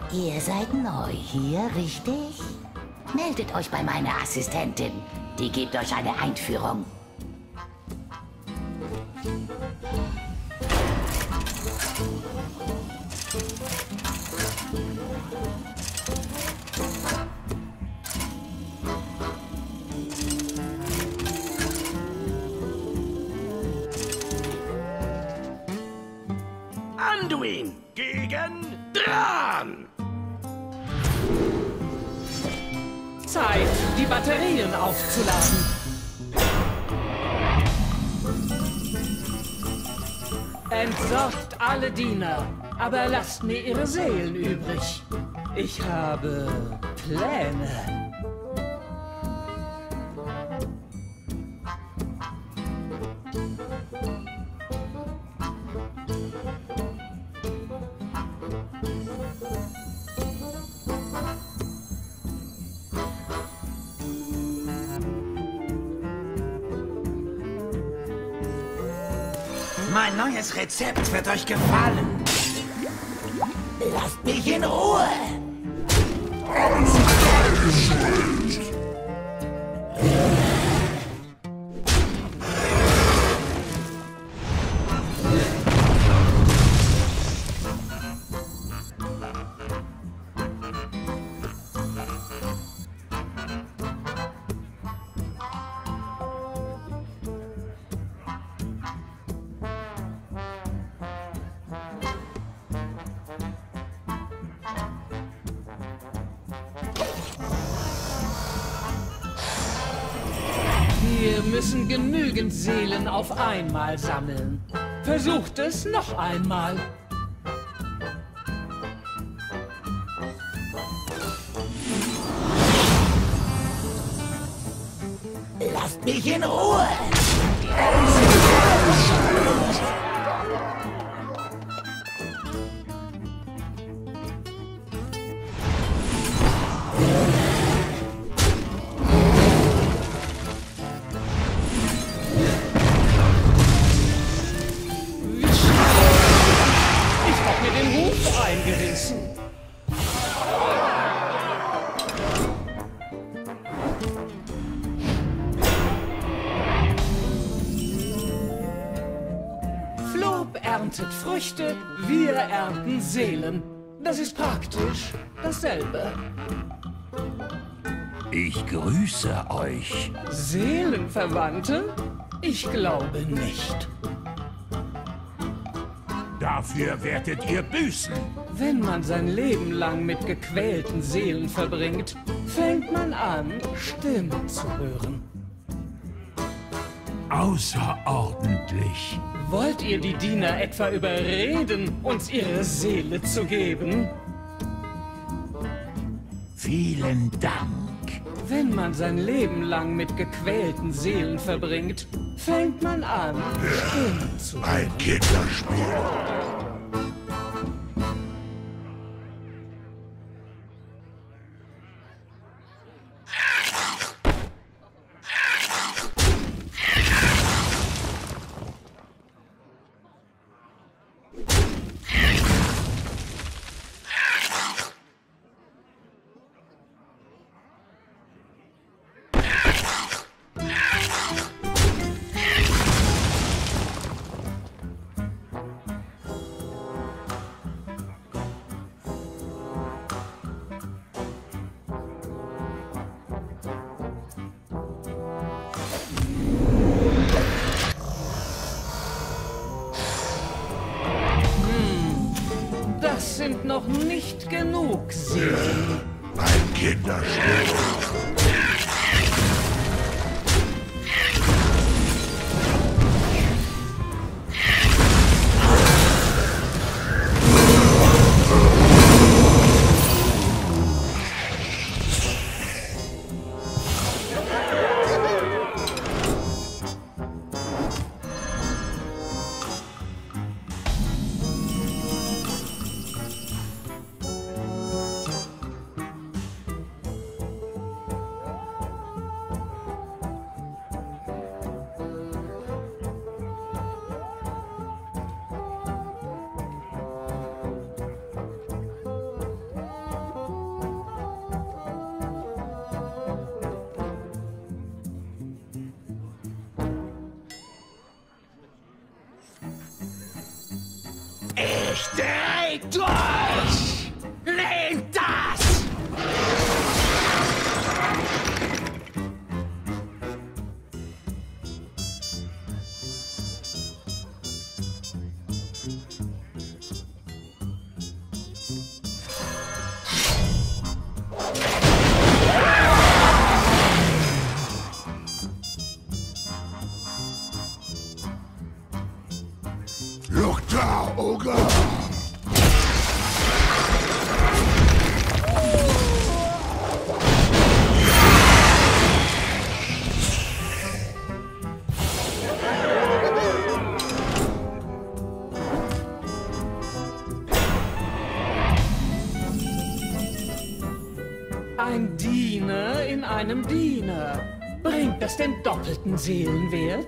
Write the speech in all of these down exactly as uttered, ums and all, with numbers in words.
Ihr seid neu hier, richtig? Meldet euch bei meiner Assistentin. Die gibt euch eine Einführung. Anduin gegen Dran! Zeit, die Batterien aufzuladen. Entsorgt alle Diener, aber lasst mir ihre Seelen übrig. Ich habe Pläne. Mein neues Rezept wird euch gefallen. Lasst mich in Ruhe! Alles deine Schuld! Wir müssen genügend Seelen auf einmal sammeln. Versucht es noch einmal. Lasst mich in Ruhe! Ich hab mir den Huf eingerissen. Flob erntet Früchte, wir ernten Seelen. Das ist praktisch dasselbe. Ich grüße euch. Seelenverwandte? Ich glaube nicht. Dafür werdet ihr büßen. Wenn man sein Leben lang mit gequälten Seelen verbringt, fängt man an, Stimmen zu hören. Außerordentlich. Wollt ihr die Diener etwa überreden, uns ihre Seele zu geben? Vielen Dank. Wenn man sein Leben lang mit gequälten Seelen verbringt, fängt man an, Stimmen zu hören. Ein Kinderspiel. Das sind noch nicht genug Seelen. Ein Kinderspiel. Ich dreh durch! Nehmt das! Look da, Ogre! Ein Diener in einem Diener. Bringt das den doppelten Seelenwert?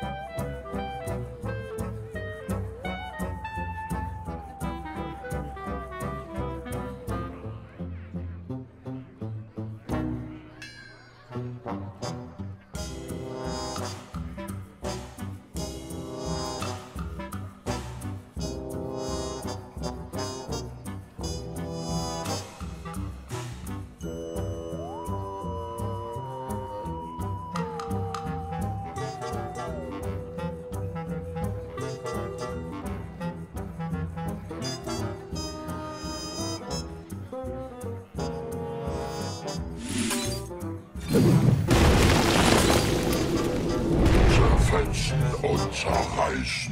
Zerfetzen und zerreißen.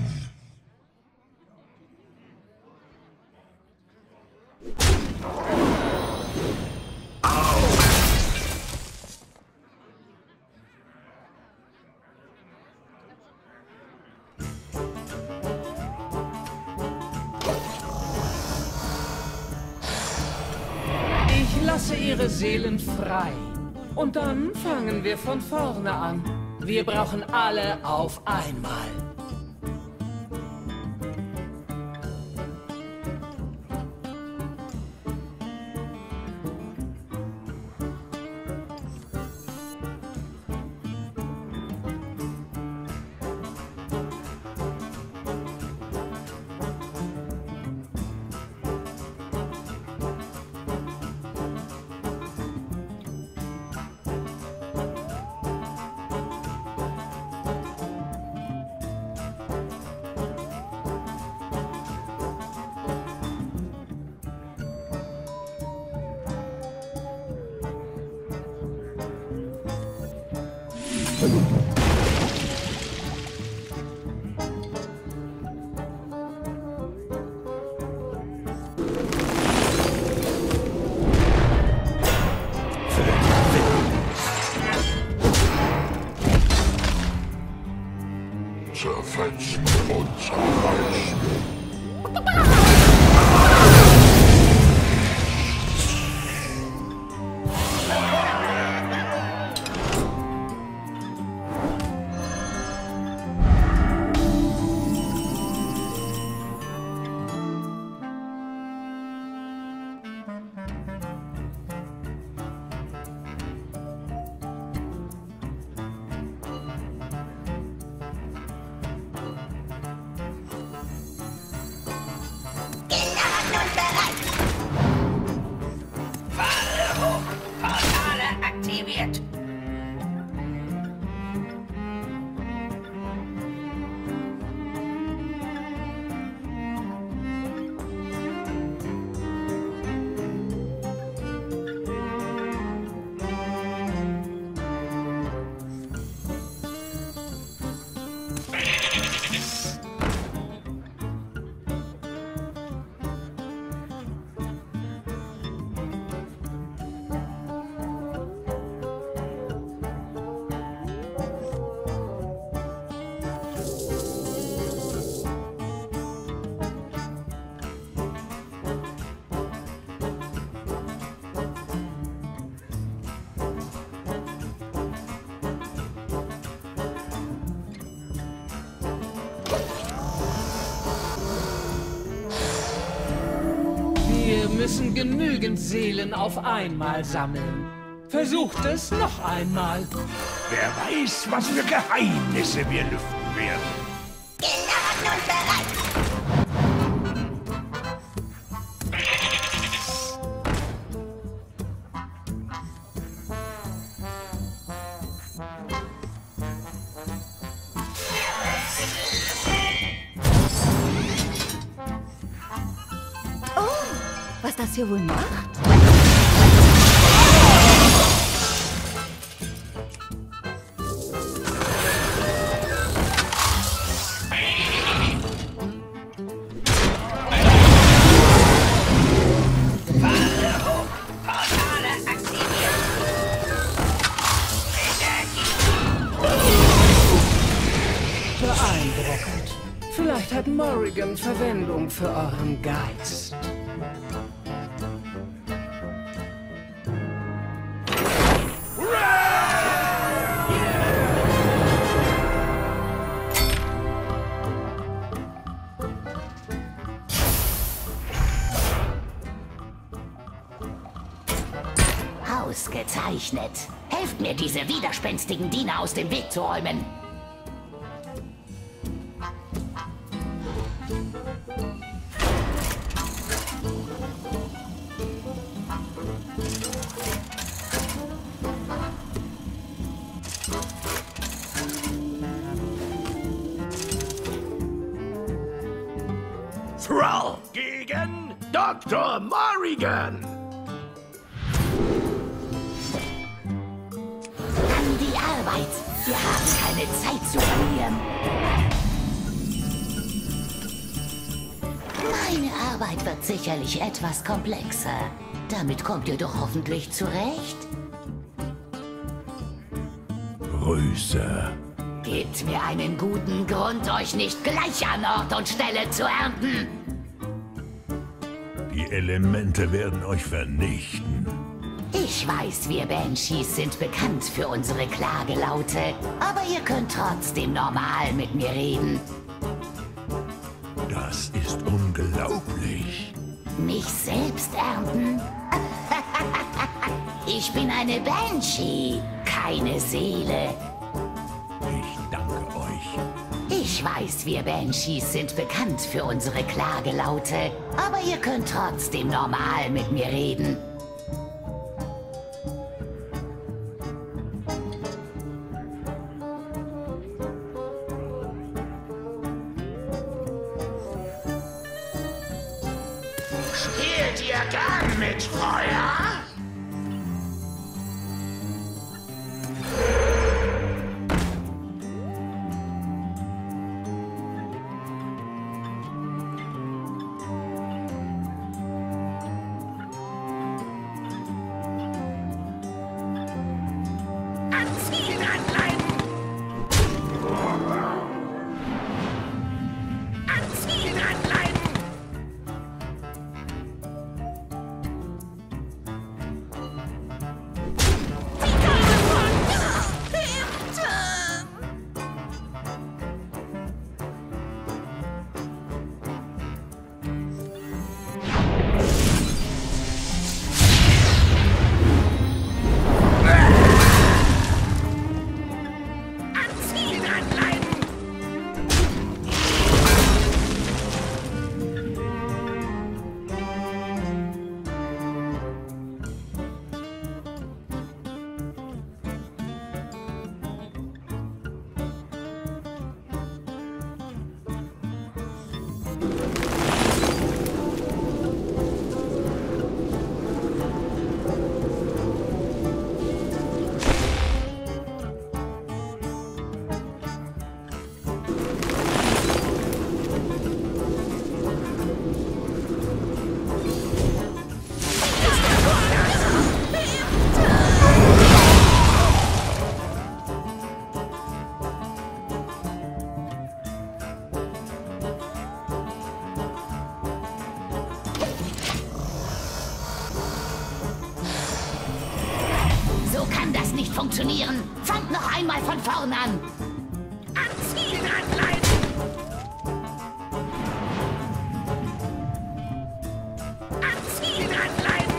Ich lasse ihre Seelen frei. Und dann fangen wir von vorne an. Wir brauchen alle auf einmal. Zerfetzen und zerreißen. Aktiviert. Wir müssen genügend Seelen auf einmal sammeln. Versucht es noch einmal. Wer weiß, was für Geheimnisse wir lüften werden. Geladen und bereit. was das hier wohl macht? Beeindruckend. Vielleicht hat Morrigan Verwendung für euren Geist. Ausgezeichnet. Helft mir, diese widerspenstigen Diener aus dem Weg zu räumen. Thrall gegen Doktor Morrigan. An die Arbeit. Wir haben keine Zeit zu verlieren. Meine Arbeit wird sicherlich etwas komplexer. Damit kommt ihr doch hoffentlich zurecht. Grüße. Gebt mir einen guten Grund, euch nicht gleich an Ort und Stelle zu ernten. Die Elemente werden euch vernichten. Ich weiß, wir Banshees sind bekannt für unsere Klagelaute, aber ihr könnt trotzdem normal mit mir reden. Das ist unglaublich. Mich selbst ernten? Ich bin eine Banshee, keine Seele. Ich danke euch. Ich weiß, wir Banshees sind bekannt für unsere Klagelaute, aber ihr könnt trotzdem normal mit mir reden. Spielt ihr gern mit Feuer? Funktionieren. Fangt noch einmal von vorn an. An Ziel dranbleiben! An Ziel dranbleiben!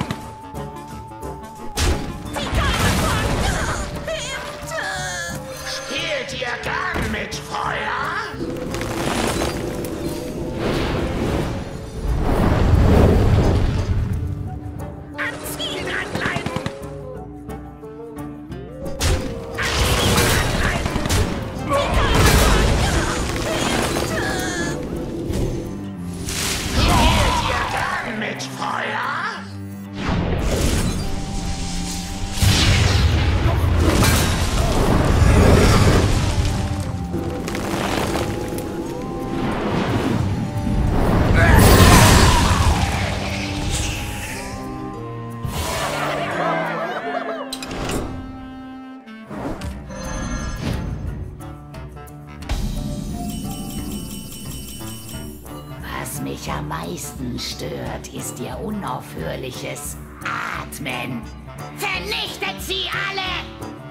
Die Karte von hinten! Spielt ihr gern mit Feuer? An Ziel dranbleiben! Mit Feuer? meisten stört, ist ihr unaufhörliches Atmen. Vernichtet sie alle!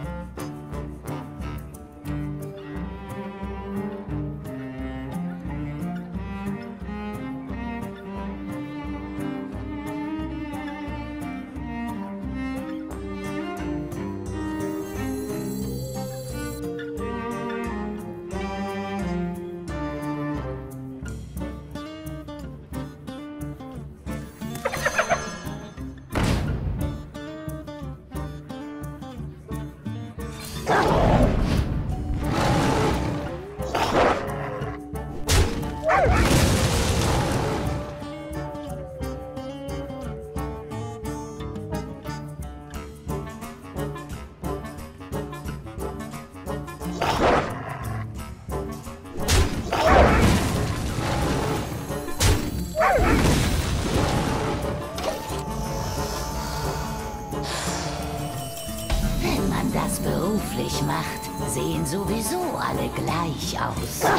Wenn man das beruflich macht, sehen sowieso alle gleich aus.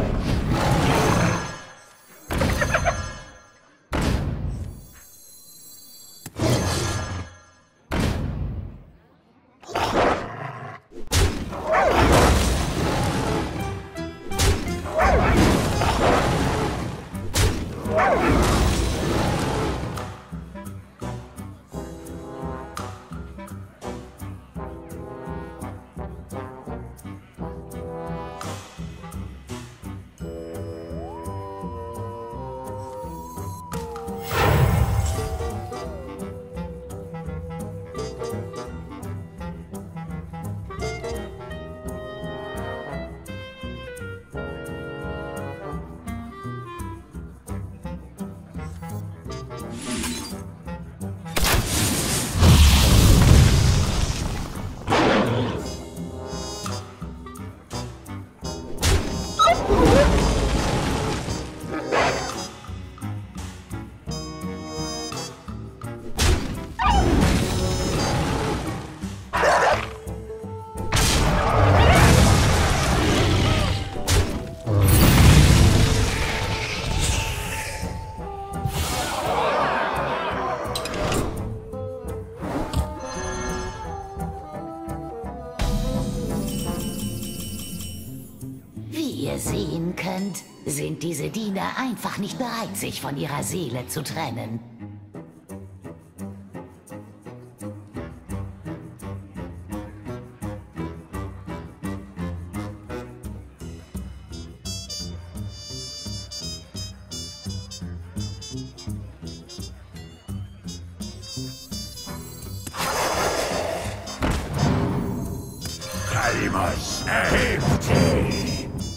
ihr sehen könnt, sind diese Diener einfach nicht bereit, sich von ihrer Seele zu trennen. Kalimos, erhebt dich!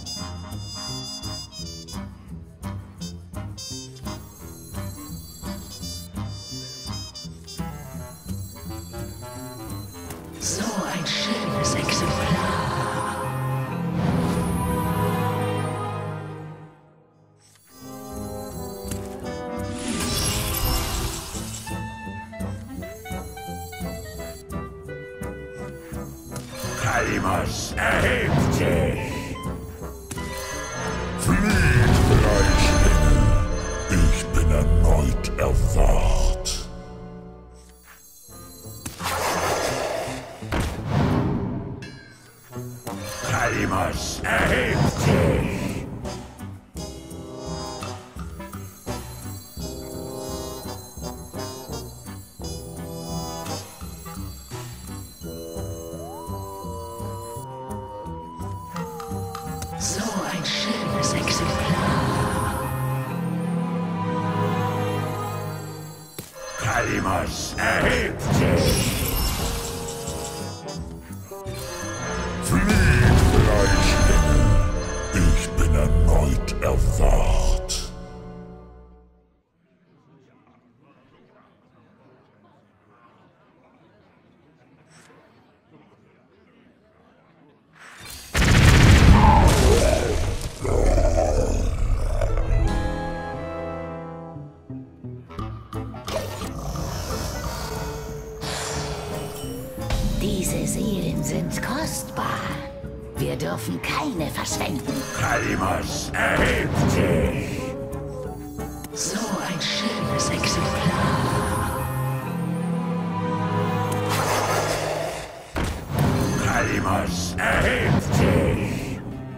So ein schönes Exemplar. Kalimos, erhebt dich! Flieht, Bleichlinge! Ich bin erneut erwacht. Kalimos, erhebt dich! So ein schönes Exemplar. Kalimos, erhebt dich! Flieht, Bleichlinge! Ich bin erneut erwacht. Diese Seelen sind kostbar. Wir dürfen keine verschwenden. Kalimos, erhebt dich! So Kalimos, erhebt dich!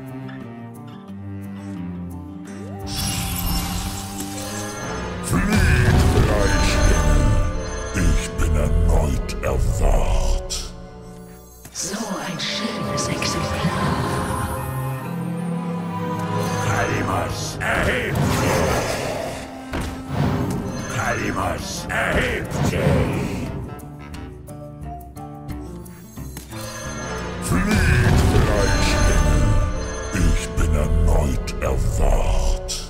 Flieht, Bleichengel! Ich bin erneut erwacht. So ein schönes Exemplar. Kalimos, erhebt dich! Kalimos, erhebt dich! Flieht, Bleichengel! Ich bin erneut erwacht.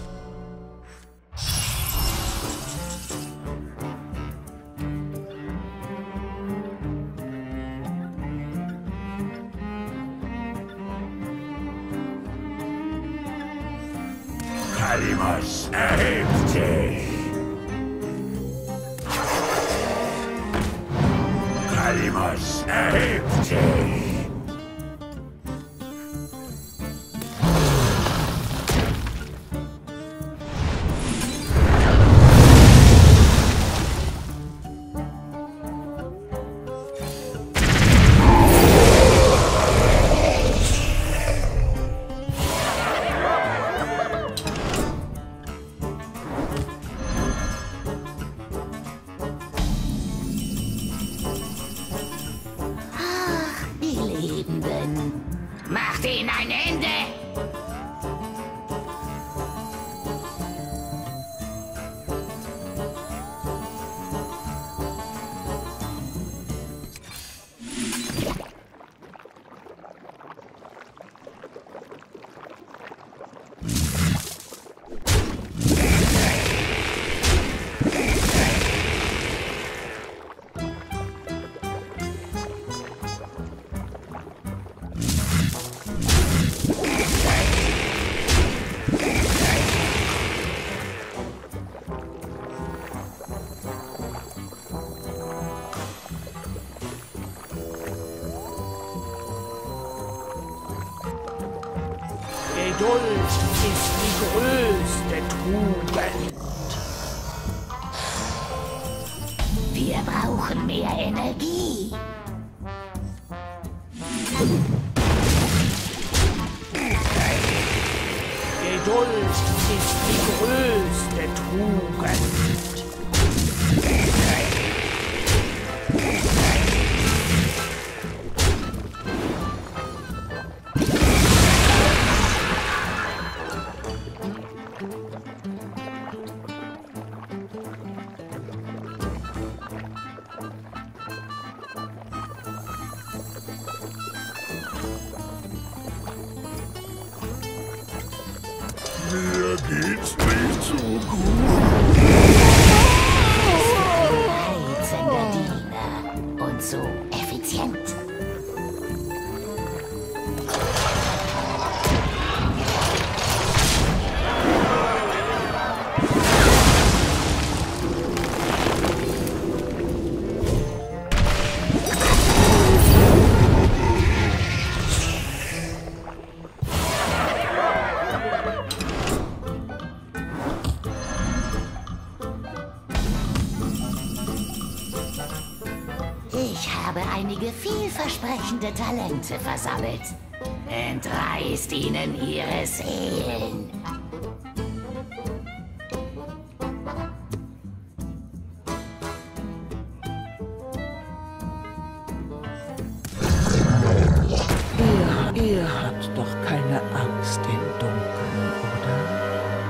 Kalimos, erhebt dich! Kalimos, erhebt dich! Macht ihnen ein Ende! Geduld ist die größte Tugend. Wir brauchen mehr Energie. Geduld ist die größte Tugend. Mir geht's nicht so gut. Reizender Diener und so effizient. Ich habe einige vielversprechende Talente versammelt. Entreißt ihnen ihre Seelen. Ihr, ihr habt doch keine Angst im Dunkeln, oder?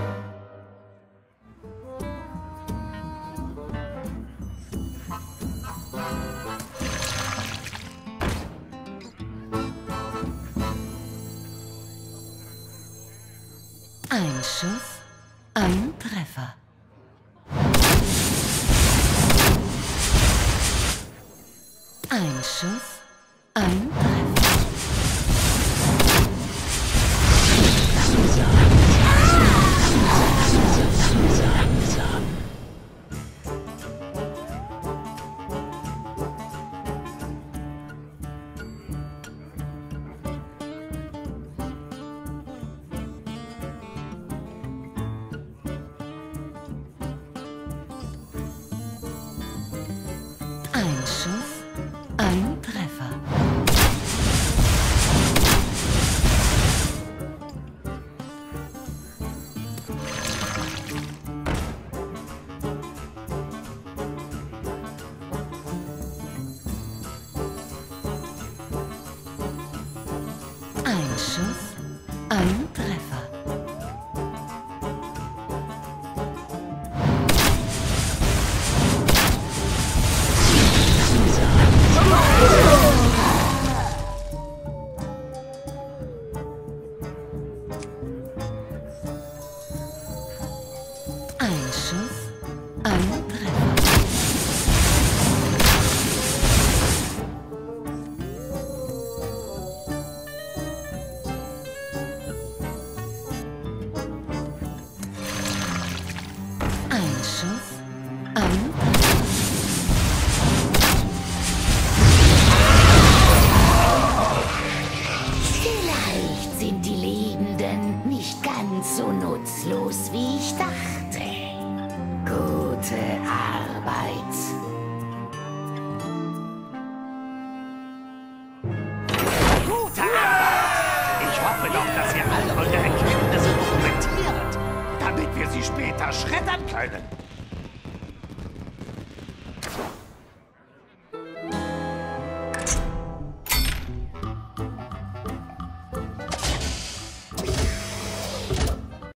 Ein Schuss, ein Treffer. Ein Schuss, ein Treffer. Ein Schuss, ein Treffer. Schuss, ein Treffer. Ein Schuss, ein Treffer. Ein Schuss, ein Treffer. Vielleicht sind die Lebenden nicht ganz so nutzlos, wie ich dachte. Gute Arbeit. Gute Arbeit! Ich hoffe doch, dass ihr alle eure Erkenntnisse dokumentiert, damit wir sie später schreddern können.